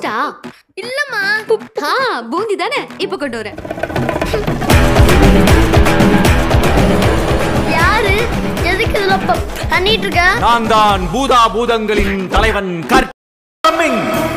பூந்தியா? இல்லம்மா. பூந்தி தானே, இப்ப கொண்டு வரேன். யாரு எதுக்கு இதெல்லாம் பண்ணிட்டு இருக்க? நான் தான் பூதா பூதங்களின் தலைவன் கர்மிங்.